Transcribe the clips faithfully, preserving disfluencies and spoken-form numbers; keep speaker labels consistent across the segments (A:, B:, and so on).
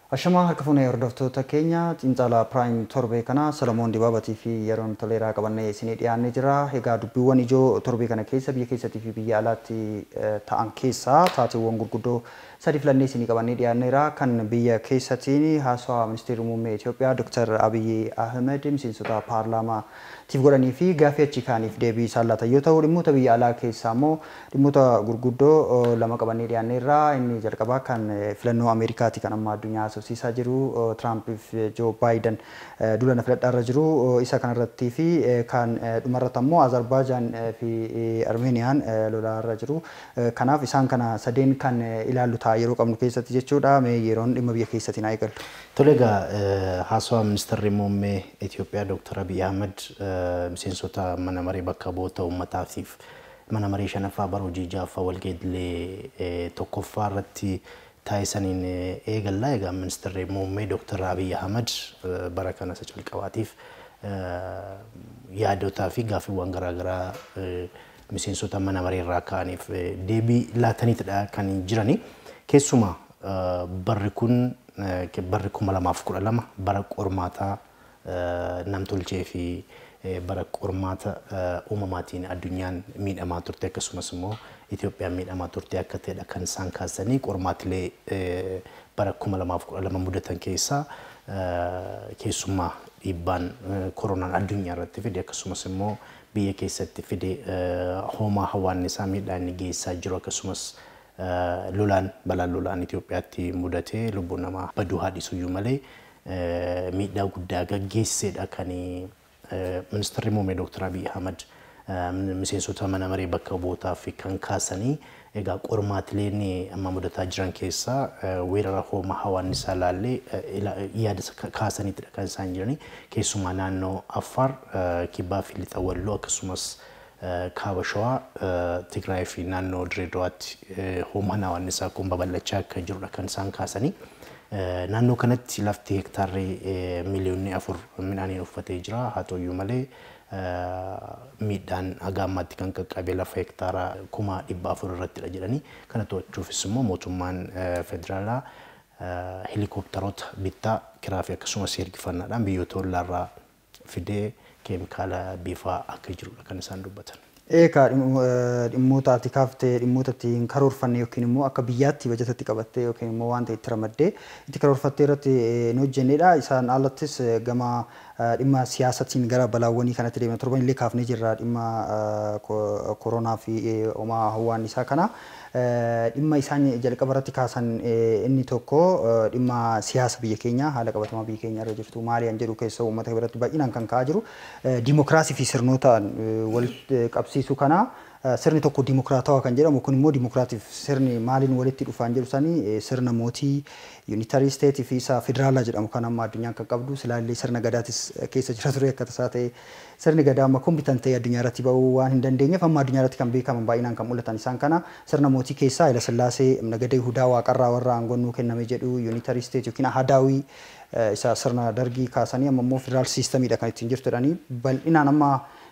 A: Ashama harka fuunee hordoftoota keenya Xiinxala Piraayim Torbee Kanaa Solomoon Dibaabatii fi yeroon toleeraa qabannee isinii dhiyaannee jira. Egaa dubbiiwwan ijoo torbee kana keessa biyya keessattii fi biyya alaatti ta'an keessaa taateewwan gurguddoo sadi filannee isinii qabannee dhiyaanneera. Kan biyya keessattiin haasawaa ministeerri muummee Itoophiyaa Dr. Abiy Ahmed miseensota paarlaamaa tiif godhanii fi gaaffii achi kaaniif deebii isaan laatan yoo ta'u, dhimmoota biyya alaa keessaa immoo dhimmoota gurguddoo lama qabannee dhiyaanneerra. Inni jalqabaa kan filannoo Ameerikaati kan amma addunyaa haasofsiisaa jiru Trump fi Joe Biden duula filadhaarra jiru. Isa kanarratti fi kan dhumarratti immoo Azerbaijan fi Armeeniyaan lolaarra jiru. Kanaaf isaan kana sadeen kan ilaallu ta'a yeroo qabnu keessatti jechuudha. Mee yeroon dhimma biyya keessatti naa eegallu.
B: Tole egaa haasawaa ministeerri muummee Itoophiyaa Dr. Abiy Ahmed miseensota mana maree bakka bu'oota uummataatiif mana maree shanaffaa bara hojii ja'affaa walgeedlee tokkoffaa irratti taasisaniin eegallaa. Egaa ministeerri muummee Dr. Abiy Ahmed bara kana isa calqabaatiif yaadotaa fi gaaffiiwwan garaagaraa miseensota mana maree irraa ka'aniif deebii laataniitidha kan jirani. Keessumaa barri kun barri kuma lamaaf kudha lama bara qormaataa namtolchee fi bara qormaata uumamaatiin addunyaan miidhamaa turte, akkasumas immoo Itoophiyaan miidhamaa turte akka ta'edha kan isaan kaasanii qormaatilee bara kuma lamaaf kudha lama mudatan keessaa keessumaa dhiibbaan koronaan addunyaa irratti fide, akkasumas immoo biyya keessatti fide hoomaa hawaannisaa miidhaan inni geessaa jiru, akkasumas lolaan balaan lolaan Itoophiyaatti mudatee lubbuu namaa baduu haadhisuyyuu malee miidhaa guddaa gaggeessedha kan ministeerri muummee Dr. Abiy Ahmed miseensota mana maree bakka bu'ootaa fi kan kaasanii. Egaa qormaatileen amma mudataa jiran keessaa weerara hoomaa hawaannisaa laallee yaada kaasaniitidha kan isaan jirani. Keessumaa naannoo Affaar, Kibbaa fi Lixa Walloo, akkasumas kaaba Shawaa, Tigraay fi naannoo Direedawaatti hoomaan hawaannisaa kun babal'achaa akka jirudha kan isaan kaasanii. Naannoo kanatti lafti hektaarri miliyoonni afur midhaaniin uffatee jira. Haa ta'uyyuu malee miidhaan haga ammaatti kan qaqqabe lafa hektaara kuma dhibba afur irrattidha jedhanii. Kana to'achuufis immoo mootummaan federaalaa helikopteroota bittaa kiraa fi akkasumas ergifannaadhaan biyyoota ollaarraa fidee keemikaala biifaa akka jirudha kan isaan dubbatan.
A: Eegaa dhimmoota ati kaaftee dhimmoota ittiin karoorfanne yookiin immoo akka biyyaatti bajetatti qabattee yookiin immoo wanta itti ramaddee itti karoorfattee irratti nu hojjennedha. Isaan alattis gama dhimma siyaasatiin gara balaawwanii kanatti deemna. Torban illee kaafnee jirra dhimma koronaa fi hoomaa hawaannisaa kana. Dhimma isaan jalqaba irratti kaasan inni tokko dhimma siyaasa biyya keenyaa haala qabatamaa biyya keenyaa irra jirtu maali an jedhu keessa uummata biratti baay'inaan kan ka'aa jiru. Dimookiraasii fi sirnootaan wal qabsiisu kana sirni tokko dimookiraatawaa kan jedhamu kun immoo dimookiraatiif sirni maaliin walitti dhufaan jedhu sanii sirna mootii yuunitarii steetii fi isa federaalaa jedhamu kan amma addunyaan kan qabdu silaallee sirna gadaatis keessa jira ture akka tasaa ta'e sirni gadaa amma kompitan ta'e addunyaa irratti ba'uu waan hin dandeenyeef amma addunyaa irratti kan beekaman baay'inaan kan mul'atan isaan kana sirna mootii keessaa Haayile Sillaasee nagada Yihudaa waaqarraa warra aangonnuu kenname jedhu yuunitarii steetii yookiin ahadaawii isa sirna dargii kaasanii amma immoo federaal siistamiidha kan ittiin jirtu jedhanii bal'inaan amma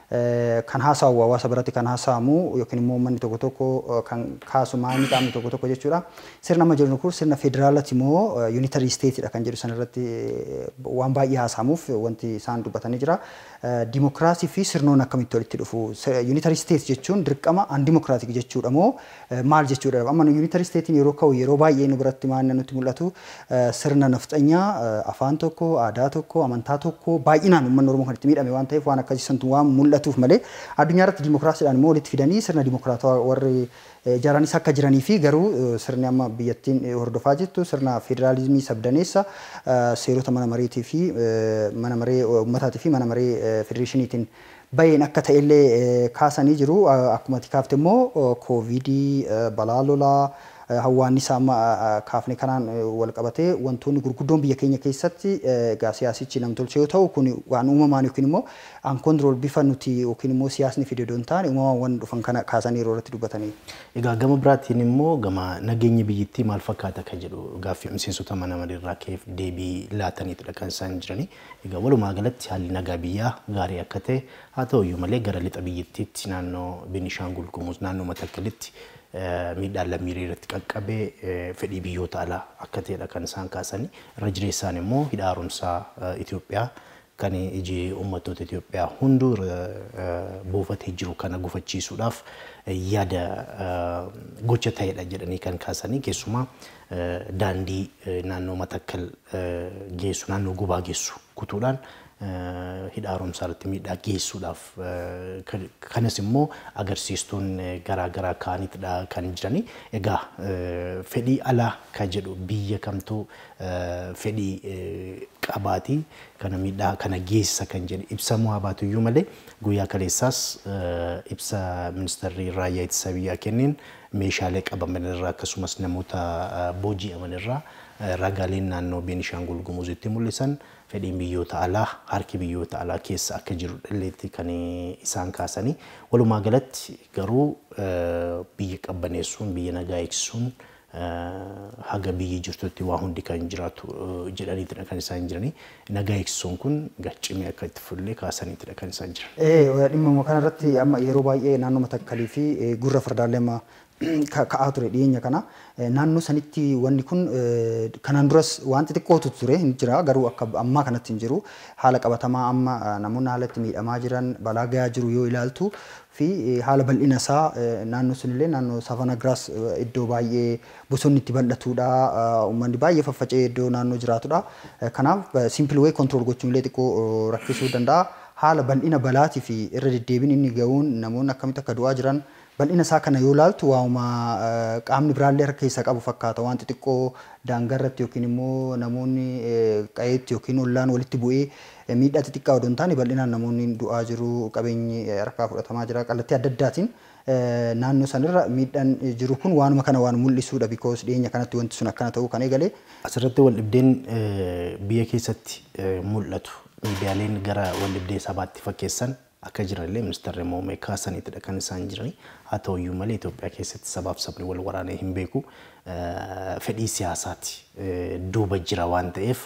A: kan haasa'u hawaasa biratti kan haasa'amu yookiin immoo manni tokko tokko kan kaasu maani qaamni tokko tokko jechuudha. Sirna amma jiru kun sirna federaalaati immoo yuunitarii steetiidha kan jedhu san irratti waan baay'ee haasa'amuuf wanti isaan dubbatanii jira. Dimookiraasii fi sirnoon akkamitti walitti dhufu. Yuunitarii steet jechuun dirqama an dimookiraatik jechuudha moo maal jechuudha. Amma yuunitarii steetiin yeroo ka'u yeroo baay'ee nu biratti maal nutti mul'atu sirna nafxanyaa afaan tokko aadaa tokko amantaa tokko baay'inaan uummanni Oromoo kan itti miidhame waan ta'eef waan akkasii santu waan mul'atuuf malee addunyaa irratti dimookiraasiidhaan immoo walitti fidanii sirna dimookiraatawaa warri jaaranis akka jiranii fi garuu sirni amma biyyattiin hordofaa jirtu sirna federaalizimii sabdaneessa seerota mana mareetii fi mana maree uummataatii fi mana maree federeeshiniitiin baay'een akka ta'ellee kaasanii jiru. Akkuma ati kaafte immoo koovidii balaa lolaa hawaannisa amma kaafne kanaan wal qabatee wantoonni gurguddoon biyya keenya keessatti egaa siyaasichi namtolchee yoo ta'u kun waan uumamaan yookiin immoo an kontirool bifa nuti yookiin immoo siyaasni fide doon taane uumamaan waan dhufan kana kaasanii yeroo irratti dubbatanii.
B: Egaa gama biraatiin immoo gama nageenya biyyattii maal fakkaata kan jedhu gaaffii miseensota mana maree irraa keef deebii laataniitidha kan isaan jirani. Egaa walumaa galatti haalli nagaa biyyaa gaarii akka ta'e haa ta'uyyuu malee gara lixa biyyattiitti naannoo Beenishaangul Gumuz naannoo Matakkalitti miidhaan lammiilee irratti qaqqabee fedhii biyyoota alaa akka ta'edha kan isaan kaasanii irra jireessaan immoo hidha haaromsaa Itoophiyaa kan iji uummattoota Itoophiyaa hunduu buufatee jiru kana gufachiisuudhaaf yaada gocha ta'edha jedhanii kan kaasanii keessumaa daandii naannoo Matakkal geessu naannoo Gubaa geessu kutuudhaan hidha haaromsaa irratti miidhaa geessuudhaaf kanas immoo agarsiistuun garaa garaa kaanitidha kan jiranii egaa fedhii alaa kan jedhu biyya kamtuu fedhii qabaati kana miidhaa kana geessa kan jedhu ibsamuu habaatu iyyuu malee guyyaa kaleessaas ibsa ministeerri raayyaa ittisa biyyaa kenneen meeshaalee qabaman irraa akkasumas namoota booji'aman irraa ragaaleen naannoo Beenishaangul Gumuzitti mul'isan fedhiin biyyoota alaa harki biyyoota alaa keessa akka jiru dhilleetti kan isaan kaasanii walumaa galatti garuu biyya qabbaneessuun biyya nagaa eegsisuun haga biyyi jirtutti waa hundi kan jiraatu jedhaniitidha kan isaan jiranii nagaa eegsisuun kun gaccimee akka itti fuullee kaasaniitidha kan isaan jiran.
A: Eh dhimma kanarratti amma yeroo baay'ee naannoo Matakkalii fi gurra fardaalema ka'aa ture dhiyeenya kana naannoo sanitti wanni kun kanaan duras wanti xiqqootu ture hin jira garuu akka ammaa kanatti hin jiru haala qabatamaa amma namoonni haala itti miidhamaa jiran balaa gahaa jiru yoo ilaaltu fi haala bal'ina isaa naannoo sunillee naannoo Savana Grass iddoo baay'ee bosonni itti bal'atudha uummanni baay'ee faffacee iddoo naannoo jiraatudha kanaaf simple way control gochuun illee xiqqoo rakkisuu danda'a haala bal'ina balaatii fi irra deddeebiin inni ga'uun namoonni akkamitti akka du'aa jiran bal'ina isaa kana yoo ilaaltu waa'uma qaamni biraallee harka keessa qabu fakkaata wanti xiqqoo daangarratti yookiin immoo namoonni qayeetti yookiin ollaan walitti bu'ee miidhaa xixiqqaa odoo hin taane bal'inaan namoonni du'aa jiru qabeenyi harkaa fudhatamaa jira kallattii adda addaatiin naannoo sanirra miidhaan jiru kun waanuma kana waan mul'isuudha because dhiyeenya kanatti wanti sun akkana ta'uu kan eegale.
B: Asirratti wal dhibdeen biyya keessatti mul'atu miidiyaaleen gara wal dhibdee sabaatti fakkeessan akka jiranillee ministeerri muummee kaasaniitidha kan isaan jiranii haa ta'u iyyuu malee Itoophiyaa keessatti sabaaf sabni wal waraanee hin beeku fedhii siyaasaati duuba jira waan ta'eef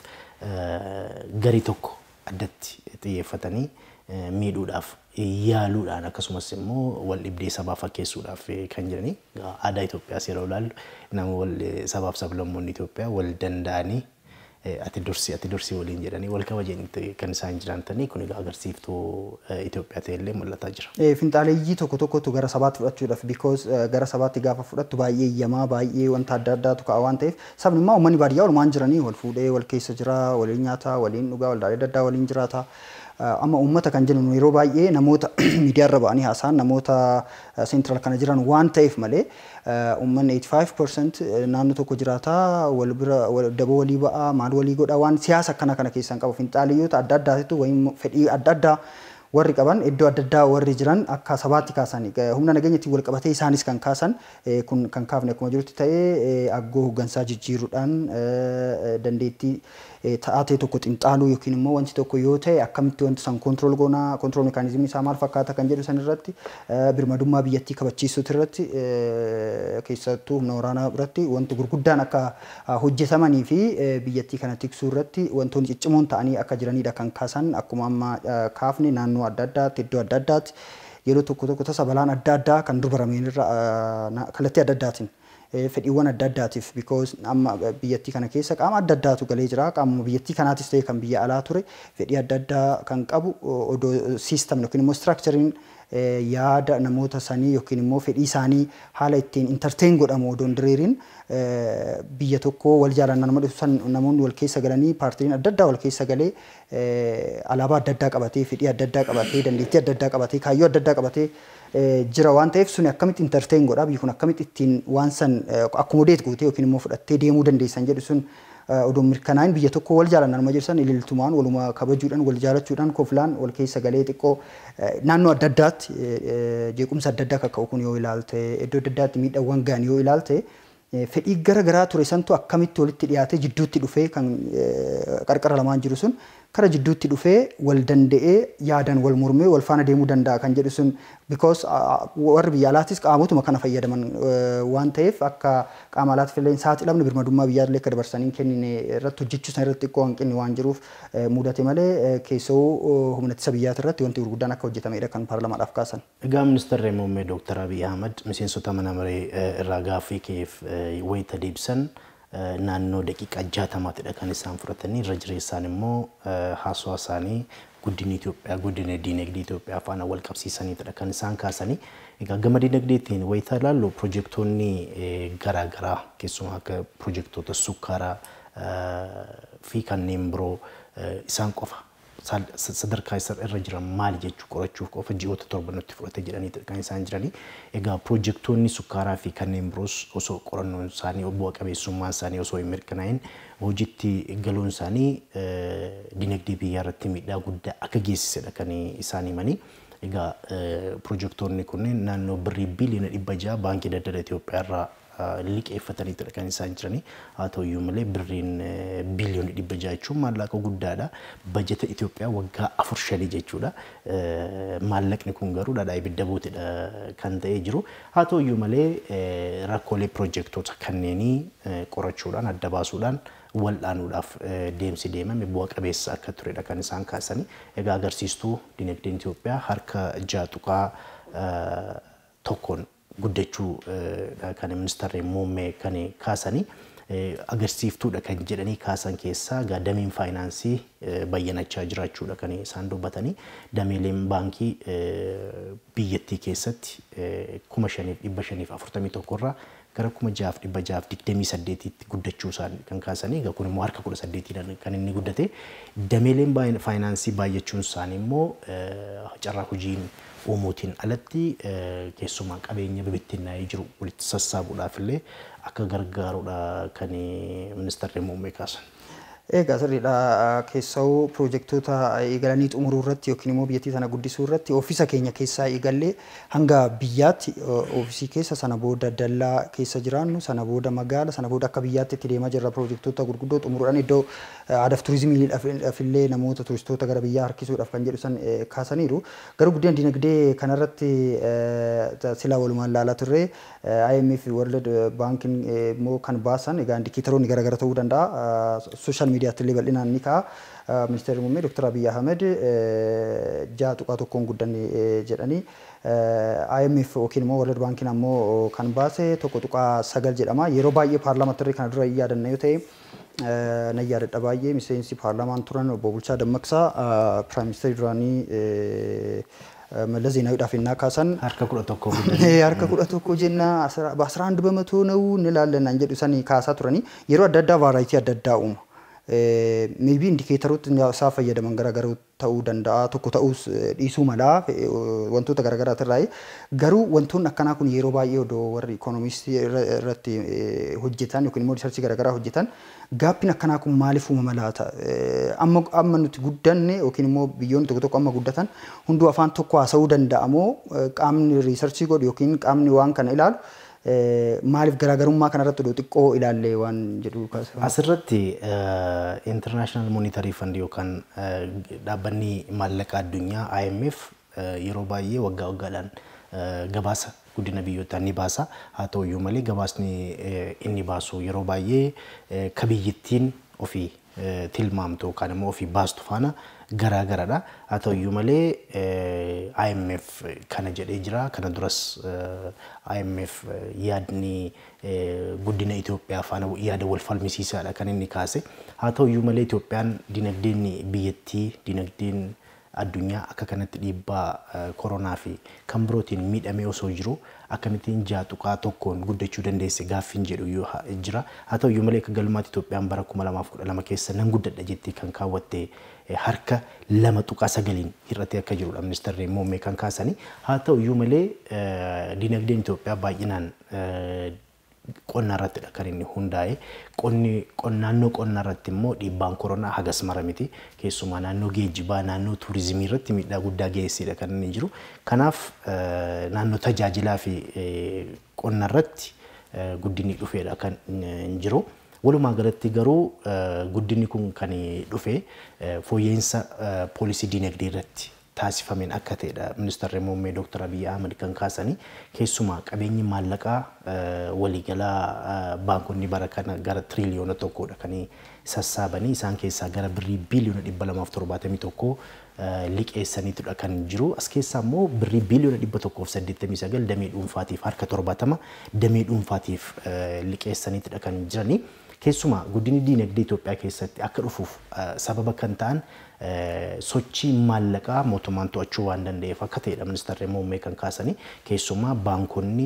B: garii tokko addatti xiyyeeffatanii miidhuudhaaf yaaluudhaan akkasumas immoo wal dhibdee sabaa fakkeessuudhaaf kan jiranii aadaa Itoophiyaa yeroo ilaallu nama wal sabaaf sablammoonni Itoophiyaa wal danda'anii ati dursi ati dursi waliin jedhanii wal kabajanii kan isaan jiraatanii kun egaa agarsiiftuu Itoophiyaa ta'ellee mul'ataa jira.
A: Eh finxaaleeyyii tokko tokkotu gara sabaatti fudhachuudhaaf because gara sabaatti gaafa fudhattu baay'ee iyyamaa baay'ee wanta adda addaatu ka'a waan ta'eef sabni immoo uummanni baadiyyaa walumaan jiranii wal fuudhee wal keessa jira waliin nyaataa waliin dhugaa waldaalee adda addaa waliin jiraata. Amma uummata kan jennu yeroo baay'ee namoota miidiyaarra ba'anii haasaan namoota seentiraal kana jiran waan ta'eef malee uummanni eighty-five percent naannoo tokko jiraata wal bira daba walii ba'a maal walii godha waan siyaasa akkana kana keessan qabu finxaaliyyoota adda addaatitu wayim fedhii adda addaa warri qaban iddoo adda addaa warri jiran akka sabaatti kaasanii humna nageenyatti wal qabatee isaanis kan kaasan kun kan kaafne akkuma jirutti ta'ee aggoo hoggansaa jijjiiruudhaan dandeettii taatee tokko xinxaaluu yookiin immoo wanti tokko yoo ta'e akkamitti wanti san kontrol goonaa kontrol meekaanizimii isaa maal fakkaata kan jedhu san irratti birmadummaa biyyattii kabachiisuuti irratti keessattuu humna waraanaa biratti wanti gurguddaan akka hojjetamanii fi biyyattii kana tiksuu irratti wantoonni ciccimoon ta'anii akka jiranidha kan kaasan akkuma amma kaafne naannoo adda addaatti iddoo adda addaatti yeroo tokko tokko tasa balaan adda addaa kan dubarameen irra kallattii adda addaatiin fedhiiwwan adda addaatiif because amma biyyattii kana keessa qaama adda addaatu galee jira qaama biyyattii kanaatis ta'e kan biyya alaa ture fedhii adda addaa kan qabu odoo siistamni yookiin immoo structuring yaada namoota sanii yookiin immoo fedhii isaanii haala ittiin entertain godhamu odoon diriiriin biyya tokko wal jaalanna nama dhufsan namoonni wal keessa galanii paartiliin adda addaa wal keessa galee alaabaa adda addaa qabatee fedhii adda addaa qabatee dandeettii adda addaa qabatee kaayyoo adda addaa qabatee jira waan ta'eef suni akkamitti entertain godha biyyi kun akkamitti ittiin waan san akkomodeet gootee yookiin immoo fudhattee deemuu dandeessan jedhu sun odoo mirkanaa'in biyya tokko wal jaalanna nama jirsan ililtumaan waluma kabajuudhaan wal jaalachuudhaan kofilaan wal keessa galee xiqqoo naannoo adda addaatti jeequmsa adda addaa kakka'u kun yoo ilaalte iddoo adda addaatti miidhaawwan ga'an yoo ilaalte fedhii gara garaa ture santu akkamitti walitti dhiyaatee jidduutti dhufee kan qarqara lamaan jiru sun kara jidduutti dhufee wal danda'ee yaadan wal mormee wal faana deemuu danda'a kan jedhu sun because warri biyya alaatis qaamotuma kana fayyadaman waan ta'eef akka qaama alaatti fillee saaxilamne birmadummaa biyyaallee akka dabarsanii kennine irratti hojjechuu san irratti xiqqoo hanqinni waan jiruuf mudate malee keessoo humna ittisa biyyaati irratti wanti gurguddaan akka hojjetamedha kan paarlamaadhaaf kaasan.
B: Egaa ministeerri muummee Dooktar Abiy Ahmad miseensota mana maree irraa gaaffii keef wayita deebisan naannoo daqiiqaa jaatamaatidha kan isaan fudhatanii irra jireessaan immoo haasawaa isaanii guddina Itoophiyaa guddina diinagdee Itoophiyaa faana wal qabsiisaniitidha kan isaan kaasanii. Egaa gama diinagdeetiin wayita ilaallu piroojeektoonni garaa garaa keessumaa akka piroojeektoota sukkaaraa fi kanneen biroo isaan qofa sadarkaa irra jiran maali jechuu qorachuuf qofa ji'oota torba nutti fudhate jedhanii kan isaan jiranii. Egaa piroojeektoonni sukkaaraa fi kanneen biroos osoo qorannoon isaanii bu'a qabeessummaan isaanii osoo hin mirkanaa'in hojiitti galuun isaanii diinagdee biyyaa irratti miidhaa guddaa akka geessisedha kan isaan himanii. Egaa piroojeektoonni kunneen naannoo birrii biliyoona dhibba ja'a baankii daldala Itoophiyaa irraa liqeeffataniitidha kan isaan jiranii. Haa ta'uyyuu malee birriin biliyoona dhibba ja'a jechuun maallaqa guddaadha. Bajeta Itoophiyaa waggaa afur shanii jechuudha. Maallaqni kun garuu dhadhaa ibidda bootedha kan ta'ee jiru. Haa ta'uyyuu malee rakkoolee piroojeektoota kanneenii qorachuudhaan adda baasuudhaan wal'aanuudhaaf deemsi deemame bu'a qabeessa akka turedha kan isaan kaasanii. Egaa agarsiistuu diinagdeen Itoophiyaa harka ja'a tuqaa tokkoon guddachuu kan ministeerri muummee kan kaasanii agarsiiftuudha kan jedhanii kaasan keessaa dameen faayinaansii bayyanachaa jiraachuudha kan isaan dubbatanii. Dameeleen baankii biyyattii keessatti kuma shaniif dhibba shaniif afurtamii tokko irraa gara kuma jaaf dhibba jaaf digdamii saddeetitti guddachuu isaan kan kaasanii. Egaa kun immoo harka kudha saddeetiidhaan kan inni guddate. Dameeleen faayinaansii baay'achuun isaanii immoo carraa hojiin uumuutiin alatti keessumaa qabeenya bibittinnaa'ee jiru walitti sassaabuudhaaf illee akka gargaarudha kan ministeerri muummee kaasan.
A: Egaa sirriidha keessoo piroojeektoota eegalanii xumuruu irratti yookiin immoo biyyattii sana guddisuu irratti ofiisa keenya keessaa eegallee hanga biyyaatti ofisii keessa sana booda dallaa keessa jiraannu sana booda magaala sana booda akka biyyaatti itti deemaa jirra piroojeektoota gurguddoo xumuruudhaan iddoo aadaaf turizimiidhaaf illee namoota turistoota gara biyyaa harkisuudhaaf kan jedhu san kaasaniiru. Garuu guddina diinagdee kanarratti silaa walumaan ilaalaa turre I M F World Banking immoo kan baasan egaa indikeetaroonni garaagara ta'uu danda'a. Social media illee bal'inaan ni ka'a. Ministeerri muummee Dooktar Abiy Ahmad ja'a tuqaa tokkoon guddanne jedhanii I M F yookiin immoo World Banking ammoo kan baase tokko tuqaa sagal jedhama. Yeroo baay'ee paarlaamantarri kana dura yaadanna yoo ta'e na yaadadha baay'ee miseensi paarlaamaan turan obbo Bulchaa Dammaqsaa Piraayim Ministeerri duraanii መለስ ዜናዊዳፍ እና ካሳን
B: harka kudha tokko guddate
A: harka kudha tokko jenna በአስራ አንድ በመቶ ነው እንላለን አንጀዱ ሰኒ ካሳ ቱረኒ የሮ አዳዳ ቫራይቲ አዳዳኡም ሜቢ ኢንዲኬተሮት ሳፈ የደመን ገራገሩ ta'uu danda'a tokko ta'us dhiisuu mala wantoota garaagaraa irraa garuu wantoonni akkanaa kun yeroo baay'ee odoo warri ikoonomistii irratti hojjetan yookiin immoo riisarchii garaagaraa hojjetan gaappiin akkanaa kun maaliif uumama laata amma amma nuti guddanne yookiin immoo biyyoonni tokko tokko amma guddatan hunduu afaan tokko haasa'uu danda'amoo qaamni riisarchii godhu yookiin qaamni waan kana ilaalu maaliif garaagarummaa kanarratti odoo xiqqoo ilaallee waan jedhu kaasa.
B: Asirratti International Monetary Fund yookaan dhaabbanni maallaqa addunyaa I M F yeroo baay'ee waggaa waggaadhaan gabaasa guddina biyyootaa ni baasa. Haa ta'uyyuu malee gabaasni inni baasu yeroo baay'ee ka biyyattiin ofii tilmaamtu yookaan immoo ofii baastu faana garaagaradha. Haa ta'uyyuu malee I M F kana jedhee jira. Kana duras I M F yaadni guddina Itoophiyaa faana yaada wal falmisiisaadha kan inni kaase. Haa ta'uyyuu malee Itoophiyaan dinagdeen biyyattii dinagdeen addunyaa akka kanatti dhiibbaa koronaa fi kan birootiin miidhamee osoo jiru akkamittiin ja'a tuqaa tokkoon guddachuu dandeesse gaaffiin jedhu yoo jira. Haa ta'uyyuu malee akka galmaatti Itoophiyaan bara kuma lamaaf kudha lama keessa nan guddadha jettee kan kaawwatte harka lama tuqaa sagaliin hir'atee akka jirudha ministeerri muummee kan kaasanii. Haa ta'uyyuu malee dinagdeen Itoophiyaa baay'inaan qonna irratti kan inni hundaa'e qonni naannoo qonna irratti immoo dhiibbaan koronaa hagas mara miti keessumaa naannoo geejjibaa naannoo turizimii irratti miidhaa guddaa geessisedha kan inni jiru. Kanaaf naannoo tajaajilaa fi qonna irratti guddinni dhufeedha kan jiru. walumaa galatti garuu guddinni kun kan dhufe fooyya'insa poolisii dinagdee irratti taasifameen akka ta'edha. Ministeerri muummee Dooktar Abiy Ahmed kan kaasanii keessumaa qabeenyi maallaqaa waliigalaa baankonni bara kana gara tiriliyoona tokkodha kan sassaabanii isaan keessaa gara birrii biiliyoona dhibba lamaaf torbaatamii tokko liqeessaniitudha kan jiru. As keessaa immoo birrii biiliyoona dhibba tokkoof saddeettamii sagal damee dhuunfaatiif harka torbaatama damee dhuunfaatiif liqeessaniitudha kan jirani. Keessumaa guddinni dinagdee Itoophiyaa keessatti akka dhufuuf sababa kan ta'an sochii maallaqaa mootummaan to'achuu waan danda'eef akka ta'edha. Ministeerri muummee kan kaasanii keessumaa baankonni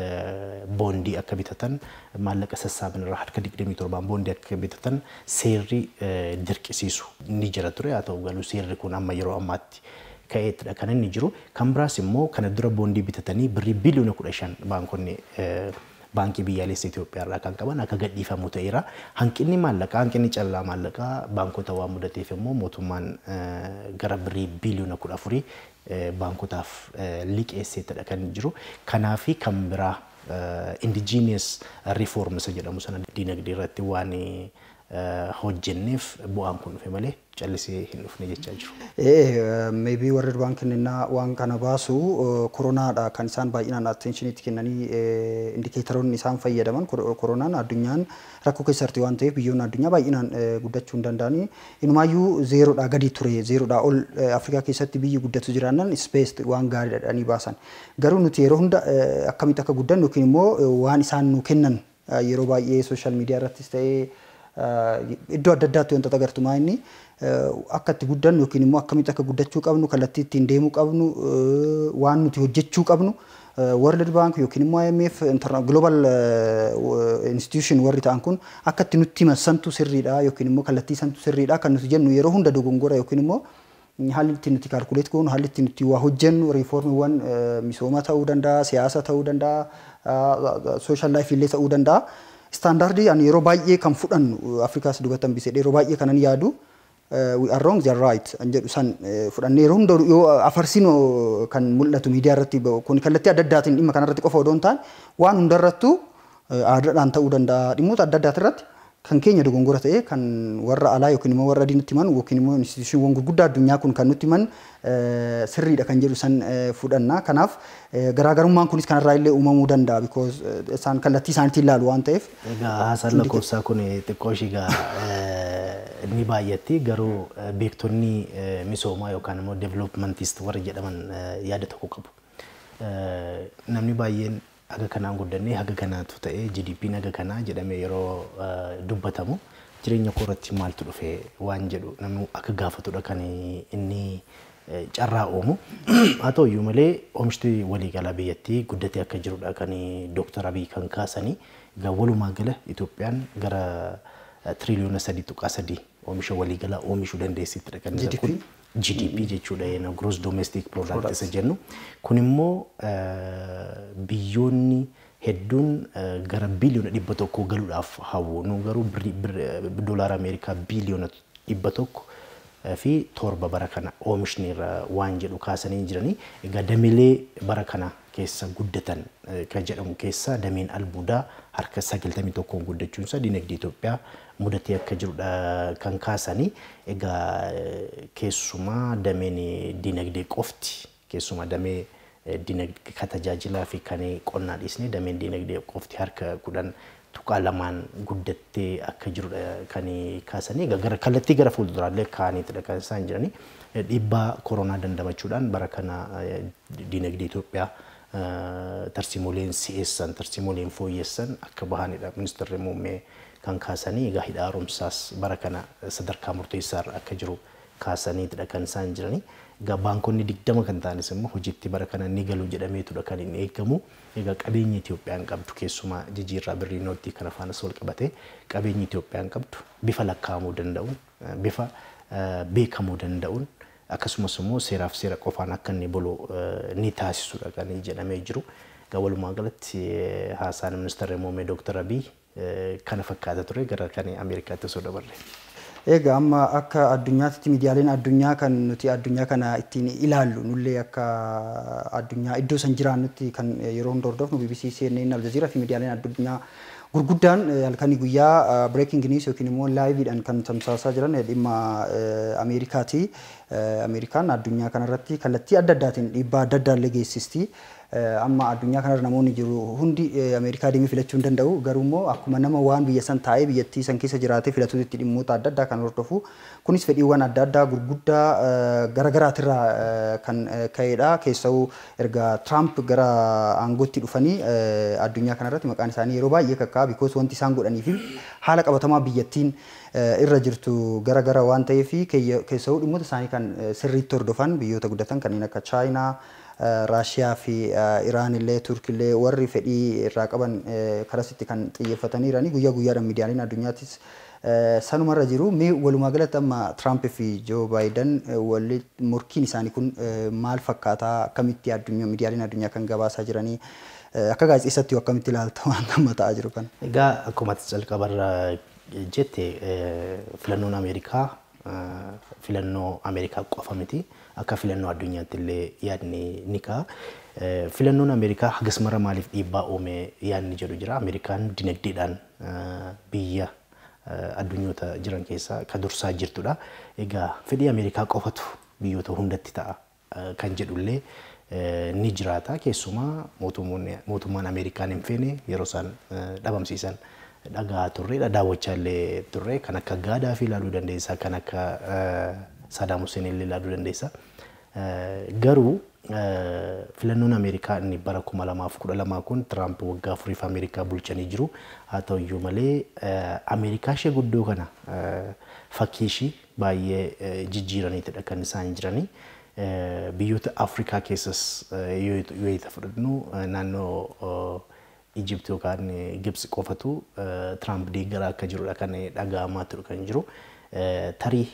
B: boondii akka bitatan maallaqa sassaaban irraa harka digdamii torbaan boondii akka bitatan seerri dirqisiisu ni jira ture. Haa ta'u garuu seerri kun amma yeroo ammaatti ka'eettidha kan inni jiru. Kan biraas immoo kana dura boondii bitatanii birrii biiliyoona kudha shan baankonni baankii biyyaalessa Itoophiyaa irraa kan qaban akka gadhiifamu ta'eera. Hanqinni maallaqaa hanqinni callaa maallaqaa baankota waan mudateef immoo mootummaan gara birrii biiliyoona kudha afurii baankotaaf liqeesseetidha kan jiru. Kanaafi kan biraa indigenous reforms jedhamu sana dinagdee irratti waan hojjenneef bu'aan kun dhufe malee callisee hin dhufne jechaa jiru.
A: Eh maybe warri baankonni waan kana baasu koronaadha kan isaan baay'inaan attention itti kennanii indikeetoroonni isaan fayyadaman koronaan addunyaan rakkoo keessatti waan ta'eef biyyoonni addunyaa baay'inaan guddachuu hin danda'ani. Inumaayyuu zeeroodhaa gadi ture zeeroodhaa ol Afrikaa keessatti biyyi guddatu jiraannan space waan gaariidhaadhaanii baasan. Garuu nuti yeroo hunda akkamitti akka guddannu yookiin immoo waan isaan nu kennan yeroo baay'ee social media irrattis ta'ee iddoo adda addaatti wantoota agartumaa inni akka itti guddannu yookiin immoo akkamitti akka guddachuu qabnu kallattii ittiin deemuu qabnu waan nuti hojjechuu qabnu World Bank yookiin immoo I M F Global Institution warri ta'an kun akka itti nutti himansantu sirriidha yookiin immoo kallattii santu sirriidha kan nuti jennu yeroo hunda dogongora yookiin immoo haalli itti nuti kalkuleet goonu haalli itti nuti waa hojjennu riifoormiiwwan misooma ta'uu danda'a siyaasa ta'uu danda'a social life illee ta'uu danda'a. Standardii ani yeroo baay'ee kan fudhannu Afrikaas dubatan bisee yeroo baay'ee kanan yaadu we are wrong they are right an jedhu san fudhannee yeroo hunda yoo afarsino kan mul'atu miidiyaa irratti kun kallattii adda addaatiin dhimma kana irratti qofa odoon ta'an waan hunda irrattu aadaadhaan ta'uu danda'a dhimmoota adda addaati irratti kan keenya dogongora ta'e kan warra alaa yookiin immoo warra diinatti himan yookiin immoo instituushiiwwan gurguddaa addunyaa kun kan nutti himan sirriidha kan jedhu san fudhanna. Kanaaf garaagarummaan kunis kanarraa illee uumamuu danda'a because isaan kallattii isaaniitiin ilaalu waan ta'eef.
B: Egaa haasaan lakkoofsaa kun xiqqoo shigaa ni baay'atti garuu beektonni misoomaa yookaan immoo developmentist warra jedhaman yaada tokko qabu. Namni baay'een aga kanaan guddannee haga kanaatu ta'ee G D P naga kanaa jedhamee yeroo dubbatamu jireenya koorratti maaltu dhufe waan jedhu namni akka gaafatudha kan inni carraa uumu. Haa ta'u iyyuu malee oomishti waliigalaa biyyattii guddatee akka jirudha kan Dooktar Abiy kan kaasanii egaa walumaa gala Itoophiyaan gara tiriliyoona sadii tuqaa sadii oomisha waliigalaa oomishuu dandeessittidha kan jedhu. G D P jechuudha yena gross domestic product isa jennu kun immoo biyyoonni hedduun gara biiliyoona dhibba tokko galuudhaaf hawwu nu garuu doolaara Ameerikaa biiliyoona dhibba tokko fi torba bara kana oomishni irra waan jedhu kaasanii jiranii. Egaa dameelee bara kana keessa guddatan kan jedhamu keessa dameen albuudaa harka sagaltamii tokkoon guddachuun isaa dinagdee Itoophiyaa mudatee akka jirudha kan kaasanii. Egaa keessumaa dameen dinagdee qofti keessumaa damee dinagdee ka tajaajilaa fi kan qonnaa dhiisnee dameen dinagdee qofti harka kudhan tuqaa lamaan guddattee akka jirudha kan kaasanii. Egaa gara kallattii gara fuulduraallee kaa'aniitidha kan isaan jiranii. Dhiibbaa koronaa dandamachuudhaan bara kana dinagdee Itoophiyaa tarsiimoleen si'eessan tarsiimoleen fooyyessan akka bahanidha ministeerri muummee kan kaasanii. Egaa hidha haaromsaas bara kana sadarkaa murteessaarra akka jiru kaasaniitidha kan isaan jiranii. Egaa baankonni digdama kan ta'anis immoo hojiitti bara kana ni galu jedhameetudha kan inni eegamu. Egaa qabeenyi Itoophiyaan qabdu keessumaa jijjiirraa birrii nootii kana faanas wal qabate qabeenyi Itoophiyaan qabdu bifa lakkaa'amuu danda'uun bifa beekamuu danda'uun akkasumas immoo seeraaf seera qofaan akka inni bulu ni taasisudha kan jedhamee jiru. Egaa walumaa galatti haasaan ministeerri muummee Dooktar Abiy kana fakkaata ture gara kan Ameerikaatti osoo dabarre.
A: Egaa amma akka addunyaatti miidiyaaleen addunyaa kan nuti addunyaa kana ittiin ilaallu nullee akka addunyaa iddoo san jiraannutti kan yeroo hunda hordofnu B B C, C N N, Al Jazeera fi miidiyaaleen addunyaa gurguddaan halkanii guyyaa breaking news yookiin immoo live-dhaan kan tamsaasaa jiran dhimma Ameerikaati. Ameerikaan addunyaa kanarratti kallattii adda addaatiin dhiibbaa adda addaa illee geessisti. Amma addunyaa kanarra namoonni jiru hundi Ameerikaa deemee filachuu hin danda'u. Garuu immoo akkuma nama waan biyya san taa'ee biyyattii san keessa jiraatee filatuutti dhimmoota adda addaa kan hordofu. Kunis fedhiiwwan adda addaa gurguddaa garaagaraatirraa kan ka'edha. Keessa'uu erga Trump gara aangootti dhufanii addunyaa kanarratti maqaan isaanii yeroo baay'ee kakka'a because wanti isaan godhanii fi haala qabatamaa biyyattiin irra jirtu garaagara waan ta'eef keessa'uu dhimmoota isaanii kan sirriitti hordofan biyyoota guddatan kanneen akka Chaayinaa, Raashiyaa fi Iraan illee Turkii illee warri fedhii irraa qaban karasitti kan xiyyeeffataniirani guyyaa guyyaadhaan miidiyaaleen addunyaattis sanumarra jiru. Mee walumaa galatti amma Trump fi Joe Biden walli morkiin isaanii kun maal fakkaataa akkamitti addunyaa miidiyaaleen addunyaa kan gabaasaa jiranii akka gaazexeessatti akkamitti ilaalta waan amma ta'aa jiru kan.
B: Egaa akkuma jalqabarra jette filannoon Ameerikaa filannoo Ameerikaa qofa miti. Akka filannoo addunyaatti illee yaadni ni ka'a. Filannoon Ameerikaa hagas mara maaliif dhiibbaa uume yaadni jedhu jira. Ameerikaan dinagdeedhaan biyya addunyoota jiran keessaa kan dursaa jirtudha. Egaa fedhii Ameerikaa qofatu biyyoota hundatti ta'a kan jedhullee ni jiraata. Keessumaa mootummaan Ameerikaan hin feene yeroo isaan dhabamsiisan dhagaa turreedha. Daawwachaa illee turre kan akka Gaadaafi ilaaluu dandeessa, kan akka Saddam Hussein illee ilaaluu dandeessa. Garuu filannoon Ameerikaa inni bara kuma lamaaf kudha lama kun Trump waggaa afuriif Ameerikaa bulchanii jiru. Haa ta'u iyyuu malee Ameerikaa ishee guddoo kana fakkii ishii baay'ee jijjiiraniitidha kan isaan jiranii. Biyyoota Afrikaa keessas yoo itti fudhannu naannoo Egypt yookaan Gibsi qofatu Trump deeggaraa akka jirudha kan dhaga'amaa ture kan jiru. Tarii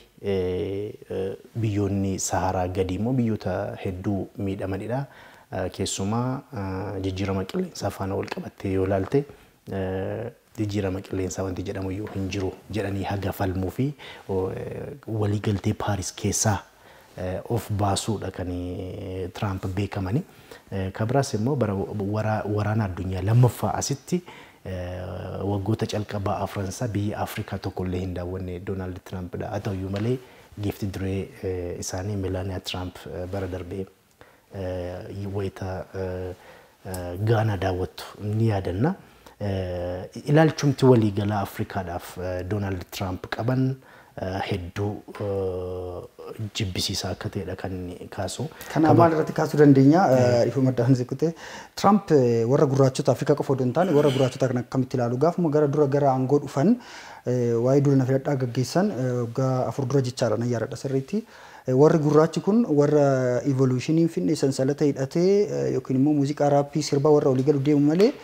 B: biyyoonni Saharaa gadi immoo biyyoota hedduu miidhamanidha. Keessumaa jijjiirama qilleensaa faana wal qabattee yoo ilaalte jijjiirama qilleensaa wanti jedhamu iyyuu hin jiru jedhanii haga falmuu fi waliigaltee Paaris keessaa of baasuudha kan Trump beekamani. Kabiraas immoo bara waraana addunyaa lammaffaa asitti waggoota calqabaa Afransaa biyya Afrikaa tokkollee hin daawwanne Donald Trump dha. Haa ta'u iyyuu malee giifti duree isaanii Melania Trump bara darbee wayita Gaanaa daawwattu ni yaadanna. Ilaalchumti waliigalaa Afrikaadhaaf Donald Trump qaban hedduu jibbisiisaa akka ta'edha kan kaasu.
A: Kana maal irratti kaasuu dandeenya? Ifuma maddaan zikkute Trump warra gurraachota Afrikaa qofa odoo hin taane warra gurraachota kan akkamitti ilaalu gaafuma gara dura gara aangoo dhufan waa'ee dura na filadhaa gaggeessan waggaa afur dura jechaadha na yaadadha sirriitti. Warri gurraachi kun warra evolutionii finne sansalata hidhatee yookiin immoo muuziqaa raappii sirbaa warra olii galu deemu malee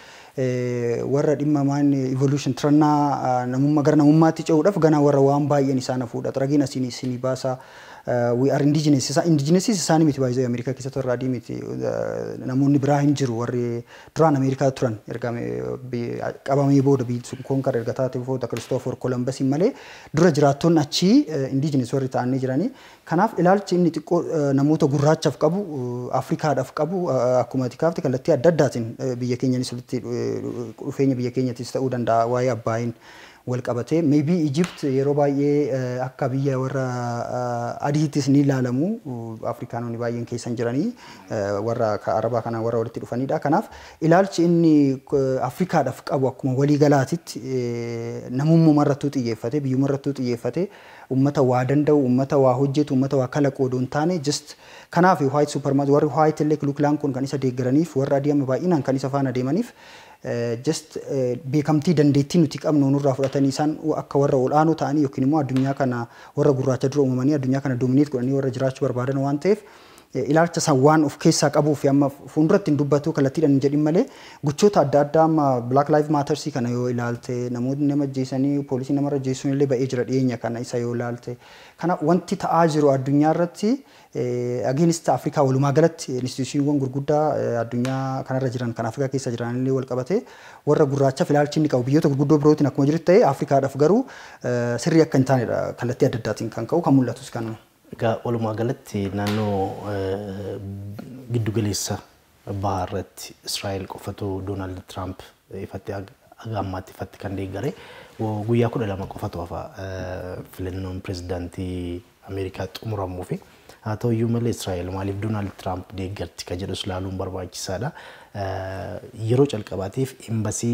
A: warra dhimma maan evolution trannaa namummaa gara namummaatti ce'uudhaaf gana warra waan baay'een isaan hafuudha. Xaragiin asiin isinii baasaa we are indigenous. Indigenous isaanii miti baay'ee Ameerikaa keessatti warra adii miti. Namoonni biraa hin jiru warri duraan Ameerikaa turan erga qabamee booda biyyi konkar erga taatee booda Christopher Columbus malee dura jiraattonni achii indigenous warri ta'anii jiranii. Kanaaf ilaalchi inni xiqqoo namoota gurraachaaf qabu Afrikaadhaaf qabu akkuma ati kaafte kallattii adda addaatiin biyya keenyanis walitti dhufeenya biyya keenyattis ta'uu danda'a waa'ee abbaayin wal qabatee maybe Egypt yeroo baay'ee akka biyya warra adiittis ni ilaalamu Afrikaanonni baay'een keessan jiranii warra Arabaa kana warra walitti dhufanidha. Kanaaf ilaalchi inni Afrikaadhaaf qabu akkuma walii galaatitti namummaa irratti xiyyeeffate biyyummaa irratti xiyyeeffate ummata waa danda'u ummata waa hojjetu ummata waa kalaqu odoo hin taane just kanaaf white supremacy warri white illee Kluklaan kun kan isa deeggaraniif warra adii amma baay'inaan kan isa faana deemaniif just beekamtii dandeettii nuti qabnu nurraa fudhatanii isaan akka warra olaanoo ta'anii yookiin immoo addunyaa kana warra gurraacha dura uumamanii addunyaa kana domineet godhanii warra jiraachuu barbaadan waan ta'eef ilaalcha san waan of keessaa qabuuf amma fuulduratti hin dubbatu kallattiidhaan hin jedhin malee gochoota adda addaa amma Black Lives Matter kana yoo ilaalte namoonni nama ajjeesanii poolisiin nama ajjeesuun illee ba'ee jira dhiyeenya kana isa yoo ilaalte kana wanti ta'aa jiru addunyaa irratti against Afrikaa walumaa galatti instituutiiwwan gurguddaa addunyaa kanarra jiran kan Afrikaa keessa jiran illee wal qabate warra gurraachaaf ilaalchi inni qabu biyyoota gurguddoo birootiin akkuma jiru ta'e Afrikaadhaaf garuu sirrii akka hin taanedha kallattii adda addaatiin kan ka'u kan mul'atus kanuma.
B: Egaa walumaa galatti naannoo giddu galeessa bahaa irratti Israa'el qofatu Donald Trump ifatti agammaatti fatti kan deeggare guyyaa kudha lama qofatu hafa filannoon pirezidaantii Ameerikaa xumuramuu fi haa ta'u iyyuu malee Israa'el maaliif Doonaald Tiraamp deeggarti ka jedhus ilaaluun barbaachisaadha. Yeroo calqabaatiif imbasii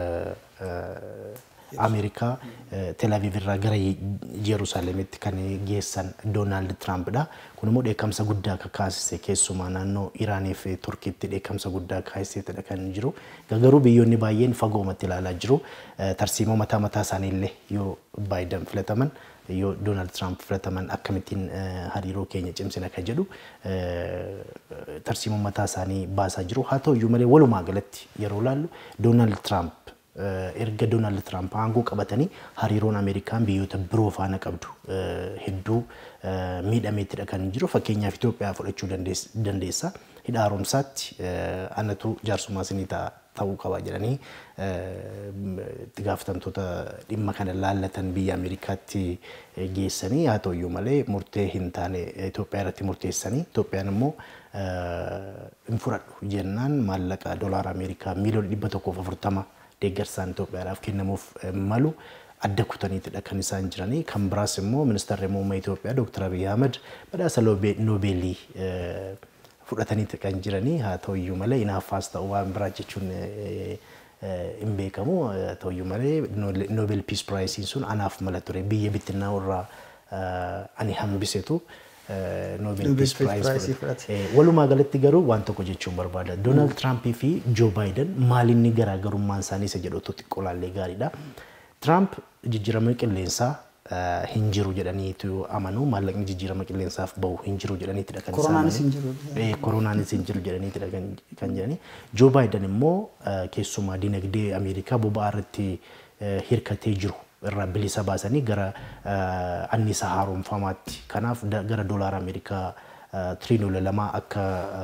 B: Amerikaa Tel Aviv irraa gara Yerusaalemitti kan geessan Doonaald Tiraamp dha. Kun immoo dheekkamsa guddaa akka kaasise keessumaa naannoo Iraanii fi Turkiitti dheekkamsa guddaa kaasiseetidha kan jiru. Garuu biyyoonni baay'een fagoomatti ilaalaa jiru. Tarsiimoo mataa mataa isaanii illee yoo Baayiden filataman yoo Doonaald Tiraamp filataman akkamittiin hariiroo keenya cimsina kan jedhu tarsiimoo mataa isaanii baasaa jiru. Haa ta'u iyyuu malee walumaa galatti yeroo ilaallu Doonaald Tiraamp erga Doonaald Tiraamp aangoo qabatanii hariiroon Ameerikaan biyyoota biroo faana qabdu hedduu miidhameettidha kan jiru. Fakkeenyaaf Itoophiyaa fudhachuu dandeessa. Hidha haaromsaatti anatu jaarsummaa isinii ta'uu qaba jedhanii itti gaafatamtoota dhimma kana laallatan biyya Ameerikaatti geessanii haa ta'u iyyuu malee murtee hin taane Itoophiyaa irratti murteessanii Itoophiyaan immoo hin fudhadhu jennaan maallaqa doolaara Ameerikaa miiliyoona dhibba tokkoof afurtama deeggarsaan Itoophiyaadhaaf kennamuuf malu adda kutaniitidha kan isaan jiranii. Kan biraas immoo ministeerri muummee Itoophiyaa Dooktar Abiy Ahmed badhaasa Noobeelii fudhataniiti kan jiranii. Haa ta'u iyyuu malee inaaffaas ta'u waan biraa jechuun hin beekamu. Haa ta'u iyyuu malee Nobel Peace Prize sun anaaf mala ture biyya bittinnaa irraa ani hambisetu Nobel Peace Prize fudhate. Walumaa galatti garuu waan tokko jechuun barbaada. Doonaald Tiraamp fi Joo Baayiden maalinni garaagarummaan isaanii isa jedhutu xiqqoo laallee gaariidha. Tiraamp jijjiirama qilleensaa hin jiru jedhaniitu amanu maallaqni jijjiirama qilleensaaf bahu hin jiru jedhaniitidha kan
A: Koronaanis hin jiru.
B: Koronaanis hin jiru jedhaniitidha kan jedhani. Joo Baayiden immoo keessumaa dinagdee Ameerikaa boba'aa irratti hirkatee jiru irraa bilisa baasanii gara annisaa haaromfamaatti. Kanaaf gara doolaara Ameerikaa tiriliyoona lama akka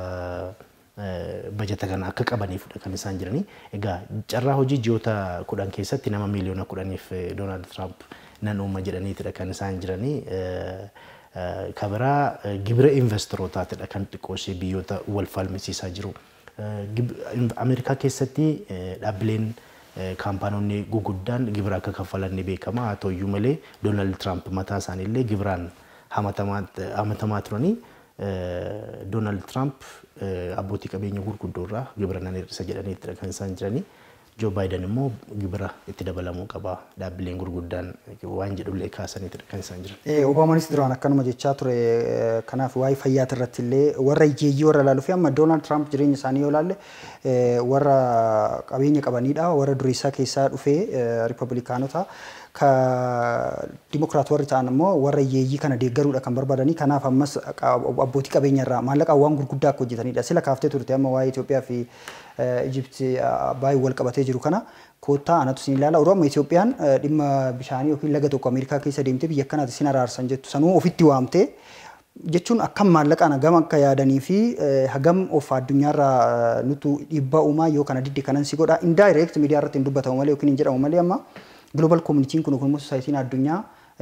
B: bajeta kana akka qabaniifudha kan isaan jiranii. Egaa carraa hojii ji'oota kudhan keessatti nama miiliyoona kudhaniif Doonaald Tiraamp nan uuma jedhaniitidha kan isaan jiranii. Kabiraa gibira investorootaatidha kan xiqqoosee biyyoota wal falmisiisaa jiru. Ameerikaa keessatti dhaabbileen kaampaanoonni guguddaan gibira akka kaffalan ni beekama. Haa ta'u iyyuu malee Doonaald Tiraamp mataa isaaniillee gibiraan hamatamaa turanii. Doonaald Tiraamp abbootii qabeenya gurguddoo irraa gibira nan hir'isa jedhaniitidha kan isaan jiranii. Joo Baayiden immoo gibira itti dabalamuu qaba dhaabbileen gurguddaan waan jedhullee kaasaniitidha kan isaan jiran.
A: Obaamaanis duraan akkanuma jechaa ture. Kanaaf waa'ee fayyaa irratti illee warra ijjeeyyii warra ilaaluu fi amma Doonaald Tiraamp jireenya isaanii yoo ilaalle warra qabeenya qabanidha. Warra duriisaa keessaa dhufee Riippablikaanota ka Dimokiraat warri ta'an immoo warra ijjeeyyii kana deeggaruudha kan barbaadanii. Kanaaf ammas abbootii qabeenya irraa maallaqa waan gurguddaa akka hojjetanidha. Sila kaaftee turte amma waa'ee Itoophiyaa fi Ijipti baay'ee wal qabatee jiru kana koottaa anatu sin ilaala. Yeroo amma Itoophiyaan dhimma bishaanii yookiin laga tokko Ameerikaa keessa deemtee biyya akkanaati sin araarsan jettu sanuu ofitti waamtee jechuun akkam maallaqaan hagam akka yaadanii fi hagam of addunyaarraa nutu dhiibbaa uumaa yoo kana didde kanan si godha. Indirect miidiyaa irratti hin dubbatamu malee yookiin hin jedhamu malee amma global community kun kun society addunyaa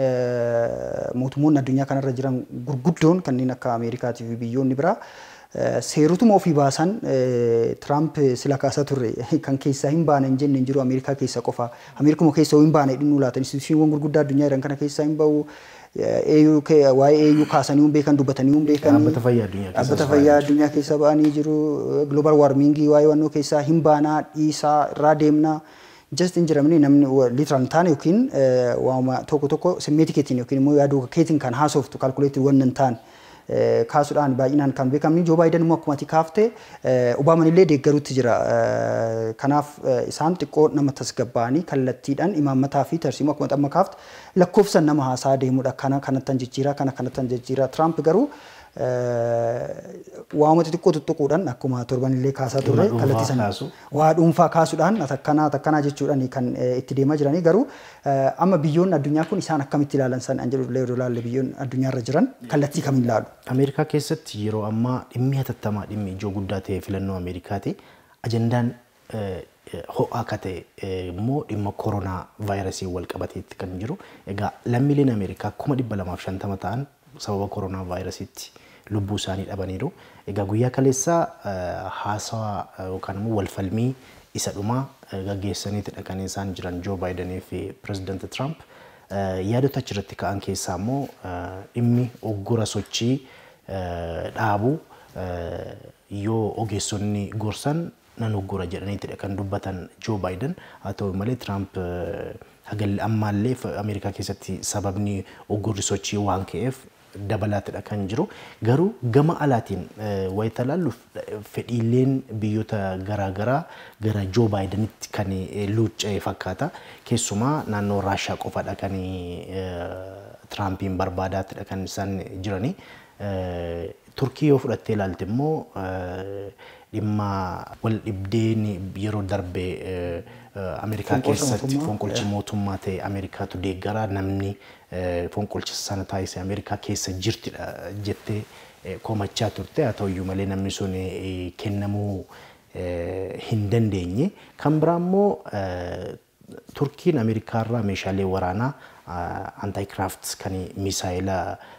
A: mootummoonni addunyaa kanarra jiran gurguddoon kanneen akka Ameerikaatii fi biyyoonni biraa seerutuma ofii baasan Tiraamp sila kaasaa turre kan keessaa hin baane hin jenne hin jiru Ameerikaa keessa qofa. Ameerikuma keessa hin baane dhimmu laatan instituushiiwwan gurguddaa addunyaa jiran kana keessaa hin bahu. A U K waa'ee A U kaasanii hin beekan dubbatanii hin beekan.
B: Dhaabbata fayyaa addunyaa keessa.
A: Dhaabbata fayyaa addunyaa keessa ba'anii jiru. Global warming waa'ee wannoo keessaa hin baanaa dhiisaa irraa deemnaa. Just in Germany namni literal taane yookiin waama tokko tokko simmeetii keetiin yookiin immoo yaaduu keetiin kan haasoftu kalkuleetii wannan taane. Kaasuudhaan baay'inaan kan beekamni. Joo Baayiden immoo akkuma ati kaafte Obaamaan illee deeggaruutti jira. Kanaaf isaan xiqqoo nama tasgabbaa'anii kallattiidhaan imaammataa fi tarsiimoo akkuma amma kaafte lakkoofsan nama haasaa deemudha. Kana kanattan jijjiiraa kana kanattan jijjiiraa. Tiraamp garuu waamati xiqqoo tuttuquudhaan akkuma torban illee kaasaa turre kallattii sana waa dhuunfaa kaasuudhaan takkanaa takkanaa jechuudhaan kan itti deemaa jiranii. Garuu amma biyyoonni addunyaa kun isaan akkamitti ilaalan san an jedhu illee ilaalle biyyoonni addunyaarra jiran kallattii kamiin ilaalu.
B: Ameerikaa keessatti yeroo ammaa dhimmi hatattamaa dhimmi ijoo guddaa ta'e filannoo Ameerikaati. Ajandaan ho'aa akka ta'e immoo dhimma koronaa vaayirasii wal qabateetti kan jiru. Egaa lammiileen Ameerikaa kuma dhibba lamaaf shantama ta'an sababa koronaa vaayirasiitti lubbuu isaanii dhabaniiru. Egaa guyyaa kaleessaa haasawaa yookaan immoo walfalmii isa dhuma gaggeessaniitidha kan isaan jiran Joe Biden fi President Trump. Yaadota achirratti ka'an keessaa immoo dhimmi oggura sochii dhaabuu yoo ogeessonni gorsan nan oggura jedhaniitidha kan dubbatan Joe Biden. Haa ta'u malee Trump hagal ammallee Ameerikaa keessatti sababni oggurri sochii waan ka'eef dabalaatidha kan jiru. Garuu gama alaatiin wayita laalluuf fedhiileen biyyoota garaagaraa gara Joe Bidenitti kan luucca'e fakkaata. Keessumaa naannoo Raashaa qofaadha kan Trumpiin barbaadaatidha kan isaan jirani. Turkii yoo fudhattee ilaalte immoo dhimma wal dhibdeen yeroo darbee Ameerikaa keessatti fonqolchi mootummaa ta'e Ameerikaatu deeggaraa namni fonqolcha sana taasise Ameerikaa keessa jirtidha jettee komachaa turte. Haa ta'uyyuu malee namni sun kennamuu hin dandeenye. Kan biraa immoo Turkiin Ameerikaarraa meeshaalee waraanaa anti-craft kan misaayila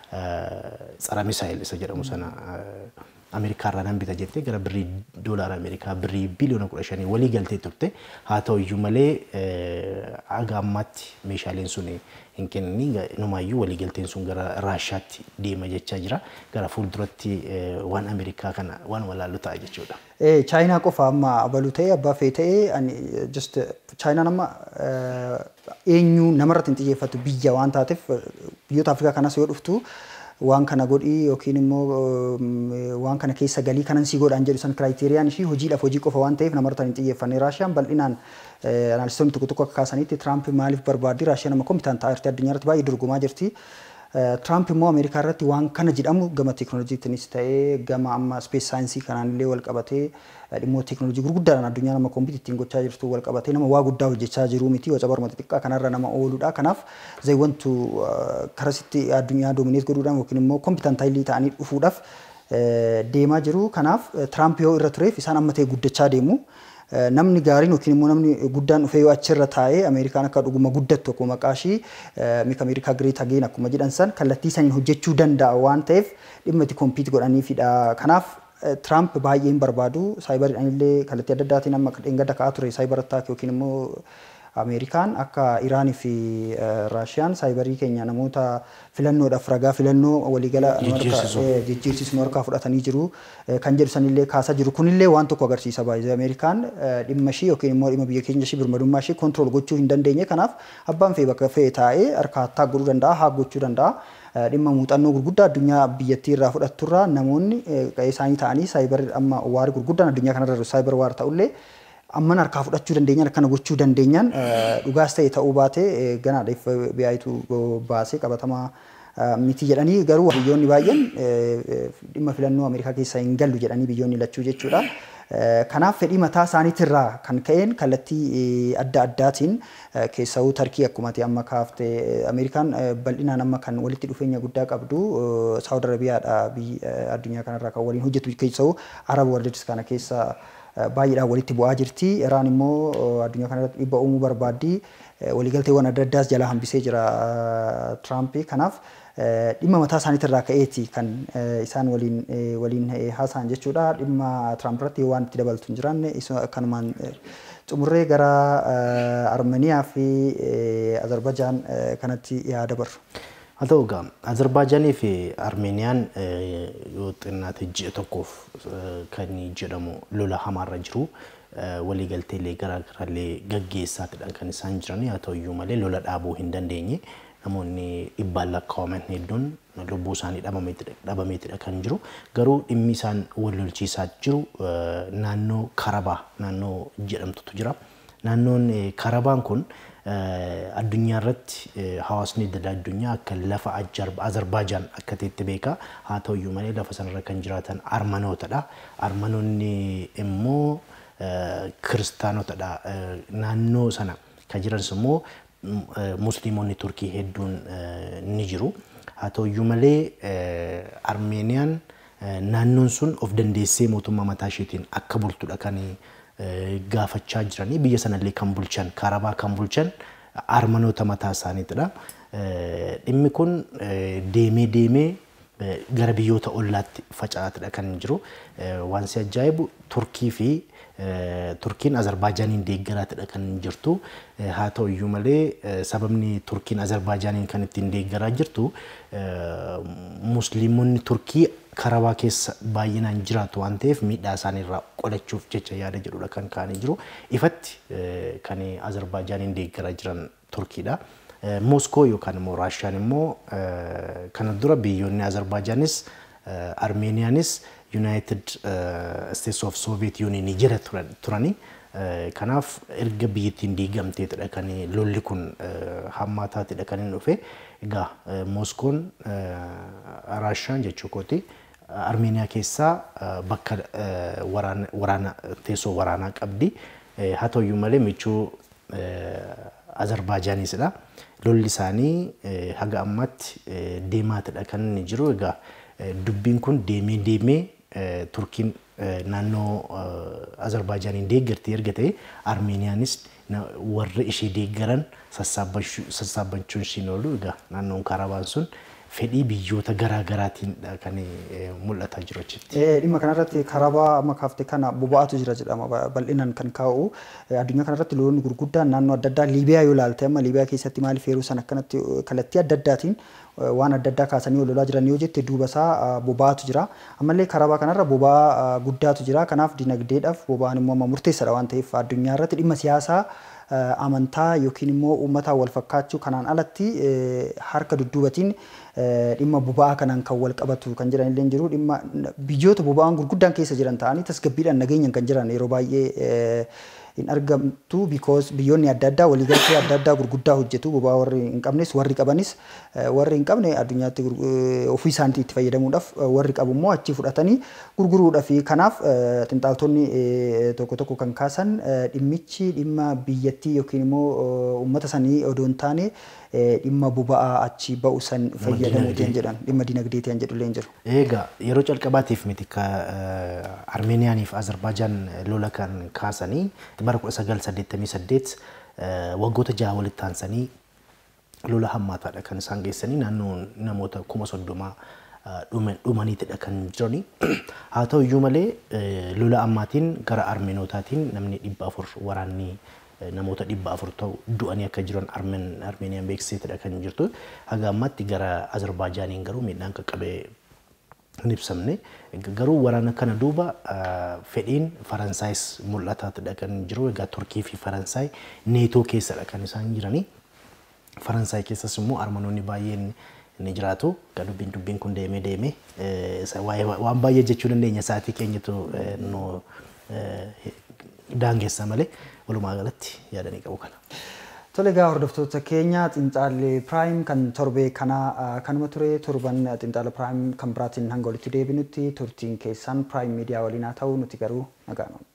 B: tsara misaayil isa jedhamu sana Ameerikaa irraa bita jettee gara birrii doolaara Ameerikaa birrii biliyoona kudha shanii walii galtee turte. Haa ta'uyyuu malee aga ammaatti meeshaaleen sun hin kennini. Numaayyuu walii galteen sun gara Raashaatti deema jechaa jira. Gara fuulduratti waan Ameerikaa kana waan walaallu ta'a jechuudha.
A: Chaayinaa qofa amma abaluu ta'e abbaa fee ta'e just Chaayinaan amma eenyu namarratti hin xiyyeeffatu biyya waan taateef biyyoota Afrikaa kanas yoo dhuftu waan kana godhii yookiin immoo waan kana keessa galii kanan si godhaan jedhu san kraayiteriiyaan ishii hojiidhaaf hojii qofa waan ta'eef namarratti hin xiyyeeffanne. Raashiyaan bal'inaan analistonni tokko tokko akka kaasanitti Tiraamp maaliif barbaaddi? Raashiyaan amma kompiitaan taa'irti addunyaa irratti baay'ee dorgomaa jirti. Tiraamp immoo Ameerikaa irratti waan kana jedhamu gama teekinooloojiitiinis ta'ee gama amma spees saayinsii kanaan illee wal qabatee dhimmoota teekinooloojii gurguddaadhaan addunyaa nama kompiitiin gochaa jirtu wal qabatee nama waa guddaa hojjechaa jiru miti waca barma xixiqqaa kanarra nama ooludha. Kanaaf zay wantu karasitti addunyaa doomineet godhuudhaan yookiin immoo kompiitaan taayilii ta'anii dhufuudhaaf deemaa jiru. Kanaaf Tiraamp yoo irra tureef isaan amma ta'e guddachaa deemu. Namni gaariin yookiin immoo namni guddaan dhufee yoo achirra taa'ee Ameerikaan akka dhuguma guddattu akkuma maqaa ishii Make America Great Again akkuma jedhan san kallattii saniin hojjechuu danda'a waan ta'eef dhimma itti kompiit godhaniifidha. Kanaaf Tiraamp baay'een barbaadu saayibariidhaan illee kallattii adda addaatiin amma dheengadda ka'aa ture saayibar attaak yookiin immoo Ameerikaan akka Iraanii fi Raashiyaan saayibarii keenya namoota filannoodhaaf ragaa filannoo waliigala jijjiirsiisuu harkaa fudhatanii jiru kan jedhu sanillee kaasaa jiru. Kunillee waan tokko agarsiisa baay'ee Ameerikaan dhimma ishii yookiin immoo dhimma biyya keenya ishii birmadummaa ishii kontirool gochuu hin dandeenye. Kanaaf abbaan fee bakka fee taa'ee harkaa attaak godhuu danda'a, haak gochuu danda'a. Dhimma muuxannoo gurguddaa addunyaa biyyattii irraa fudhatturraa namoonni qe'ee isaanii ta'anii saayibar amma waarii gurguddaan addunyaa kanarra jiru saayibar waar ta'ullee amman harkaa fudhachuu dandeenyaan akkana gochuu dandeenyaan dhugaas ta'e ta'uu baatee ganaadhaaf biyyaatu baasee qabatamaa miti jedhanii garuu biyyoonni baay'een dhimma filannoo Ameerikaa keessaa hin gallu jedhanii biyyoonni lachuu jechuudha. Kanaaf fedhii mataa isaaniitirraa kan ka'een kallattii adda addaatiin keessawuu Tarkii akkuma ta'e amma kaaftee Ameerikaan bal'inaan amma kan walitti dhufeenya guddaa qabdu Saawud Arabiyaadha addunyaa kanarraa kan waliin hojjetu keessawuu Arab Worlds kana keessa baay'eedhaan walitti bu'aa jirti. Iraan immoo addunyaa kanarratti dhibba uumuu barbaaddi. Waliigalteewwan adda addaas jalaa hambisee jira Tiraamp. Kanaaf dhimma mataa isaaniitirraa ka'eeti kan isaan waliin waliin haasa'an jechuudha. Dhimma Tiraamp irratti waan itti dabaltu hin jiraanne kanumaan xumurree gara Armeniyaa fi Azerbaijaan kanatti yaada barru.
B: Haa ta'u egaa Azerbaaijaanii fi Armeeniyaan yoo xinnaate ji'a tokkoof kan jedhamu lola hamaarra jiru waliigalteelee garaagaraallee gaggeessaatidha kan isaan jiranii. Haa ta'uyyuu malee lola dhaabuu hin dandeenye. Namoonni dhibbaan lakkaa'aman hedduun lubbuu isaanii dhabameetidha kan jiru. Garuu dhimmi isaan wal lolchiisaa jiru naannoo Karabaa naannoo jedhamtutu jira. Naannoon Karabaan kun addunyaa irratti hawaasni daldala addunyaa akka lafa Azerbaijaan akka ta'etti beeka. Haa ta'uyyuu malee lafa sanarra kan jiraatan Armanootadha. Armanoonni immoo kiristaanotadha. Naannoo sana kan jiranis immoo musliimonni Turkii hedduun ni jiru. Haa ta'uyyuu malee Armeeniyaan naannoon sun of dandeessee mootummaa mataa isheetiin akka bultudha kan gaafachaa jiranii. Biyya sanallee kan bulchan Karabaa kan bulchan Armanoota mataa isaaniitidha. Dhimmi kun deemee deemee gara biyyoota ollaatti faca'aatidha kan jiru. Waan si ajaa'ibu Turkii fi Turkiin Azerbaijaniin deeggaraatidha kan jirtu. Haa ta'u iyyuu malee sababni Turkiin Azerbaijaniin kan ittiin deeggaraa jirtu Musliimonni Turkii karawaa keessa baay'inaan jiraatu waan ta'eef miidhaa isaaniirraa qolachuuf jecha yaada jedhudha kan kaanii jiru. Ifatti kan Azerbaijaniin deeggaraa jiran Turkiidha. Moskoo yookaan immoo Raashiyaan immoo kana dura biyyoonni Azerbaijaanis Armeeniyaanis United States of Soviet Union jira turani. Kanaaf erga biyyattiin diigamteetidha kan lolli kun hammaataatidha kan inni dhufe. Egaa Moskoon Raashiyaan jechuu kooti Armeeniyaa keessaa bakka waraana teessoo waraanaa qabdi. Haa ta'u iyyuu malee michuu Azerbaijaniisidha. Lolli isaanii haga ammaatti deemaatidha kan inni jiru. Egaa dubbiin kun deemee deemee Turkiin naannoo Azerbaijaniin deeggartii erga ta'e Armeeniyaanis warra ishee deeggaran sassaabachuun ishiin oolu. Egaa naannoon Karabaan sun fedhii biyyoota garaa garaatiin kan mul'ataa jiru jechuudha.
A: Dhimma kanarratti Karabaa amma kaaftee kana boba'atu jira jedhama bal'inaan kan kaa'u. Addunyaa kanarratti lolonni gurguddaan naannoo adda addaa Liibiyaa yoo ilaalte amma Liibiyaa keessatti maaliif yeroo sana akkanatti kallattii adda addaatiin waan adda addaa kaasanii lolaa jiran yoo jette duuba isaa boba'atu jira. Ammallee Karabaa kanarra boba'aa guddaatu jira. Kanaaf dinagdeedhaaf boba'aan immoo amma murteessaadha waan ta'eef addunyaa irratti dhimma siyaasaa amantaa yookiin immoo uummataa wal fakkaachuu kanaan alatti harka dudduubatiin dhimma boba'aa kanaan kan wal qabatu kan jiran illee jiru. Dhimma biyyoota boba'aan gurguddaan keessa jiran ta'anii tasgabbiidhaan nageenyaan kan jiran yeroo baay'ee in argamtu because biyyoonni adda addaa waliigaltee adda addaa gurguddaa hojjetu. Boba'aa warri hin qabnes warri qabanis warri hin qabne addunyaatti ofii isaaniitti itti fayyadamuudhaaf warri qabu immoo achi fudhatanii gurguruudhaaf. Kanaaf xinxaaltonni tokko tokko kan kaasan dhimmichi dhimma biyyattii yookiin immoo uummata sanii odoo hin taane dhimma boba'aa achi ba'u san fayyadamuutiin jedhan dhimma dinagdeetiin jedhullee hin jiru.
B: Egaa yeroo calqabaatiif miti Armeeniyaanii fi Azerbaijaan lola kan kaasanii bara kudha sagal saddeettamii saddeet waggoota jaha walitti aansanii lola hammaataadha kan isaan geessanii naannoo namoota kuma soddomaa dhumaniitidha kan jirani. Haa ta'u iyyuu malee lola ammaatiin gara Armeenootaatiin namni dhibba afur waraanni namoota dhibba afur ta'u du'anii akka jiran Armeeniyaan beeksiseetidha kan jirtu. Haga ammaatti gara Azerbaijaniin garuu miidhaan qaqqabee hin ibsamne. Garuu waraana kana duuba fedhiin Faransaayis mul'ataatidha kan jiru. Egaa Turkii fi Faransaay neetoo keessadha kan isaan jiranii. Faransaay keessas immoo Armenoonni baay'een ni jiraatu. Egaa dubbiin dubbiin kun deemee deemee waan baay'ee jechuu dandeenya sa'aatii keenyatu nu daangeessa malee walumaa galatti yaadanii qabu kana.
A: Tole egaa hordoftoota keenya Xiinxalli Piraayim kan torbee kanaa kanuma ture. Torban Xiinxala Piraayim kan biraatiin hanga walitti deebinutti turtiin keessan Piraayim miidiyaa waliin haa ta'u nuti garuu nagaan.